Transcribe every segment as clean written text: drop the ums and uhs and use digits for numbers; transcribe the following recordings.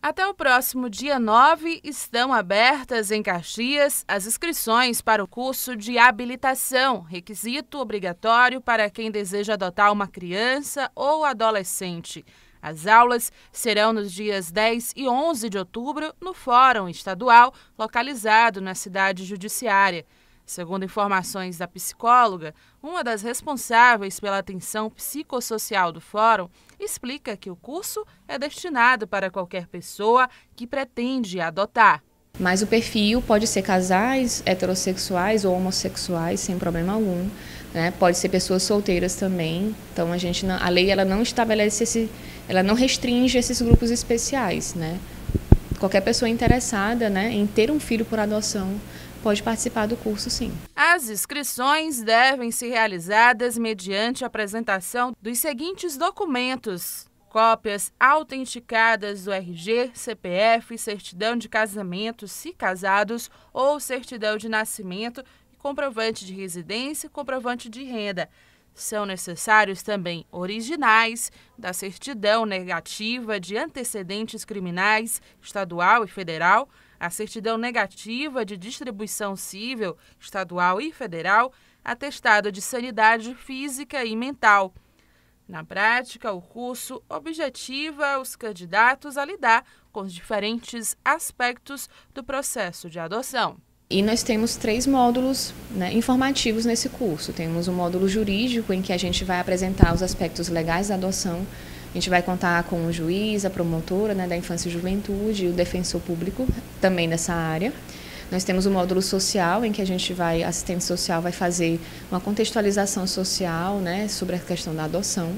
Até o próximo dia 9, estão abertas em Caxias as inscrições para o curso de habilitação, requisito obrigatório para quem deseja adotar uma criança ou adolescente. As aulas serão nos dias 10 e 11 de outubro no Fórum Estadual, localizado na cidade judiciária. Segundo informações da psicóloga, uma das responsáveis pela atenção psicossocial do Fórum, explica que o curso é destinado para qualquer pessoa que pretende adotar. Mas o perfil pode ser casais heterossexuais ou homossexuais, sem problema algum, né? Pode ser pessoas solteiras também. Então a lei ela não estabelece ela não restringe esses grupos especiais, né? Qualquer pessoa interessada, né, em ter um filho por adoção pode participar do curso, sim. As inscrições devem ser realizadas mediante a apresentação dos seguintes documentos: cópias autenticadas do RG, CPF, certidão de casamento, se casados, ou certidão de nascimento, comprovante de residência e comprovante de renda. São necessários também originais da certidão negativa de antecedentes criminais estadual e federal, a certidão negativa de distribuição civil estadual e federal, atestado de sanidade física e mental. Na prática, o curso objetiva os candidatos a lidar com os diferentes aspectos do processo de adoção. E nós temos 3 módulos, né, informativos nesse curso. Temos um módulo jurídico, em que a gente vai apresentar os aspectos legais da adoção. A gente vai contar com o juiz, a promotora, né, da infância e juventude e o defensor público também nessa área. Nós temos o módulo social, em que a assistente social vai fazer uma contextualização social, né, sobre a questão da adoção.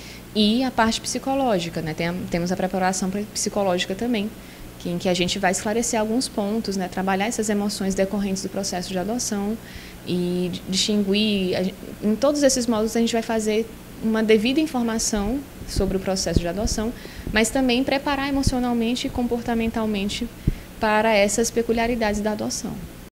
E a parte psicológica, né, temos a preparação psicológica também, em que a gente vai esclarecer alguns pontos, né, trabalhar essas emoções decorrentes do processo de adoção e distinguir. Em todos esses módulos a gente vai fazer uma devida informação sobre o processo de adoção, mas também preparar emocionalmente e comportamentalmente para essas peculiaridades da adoção.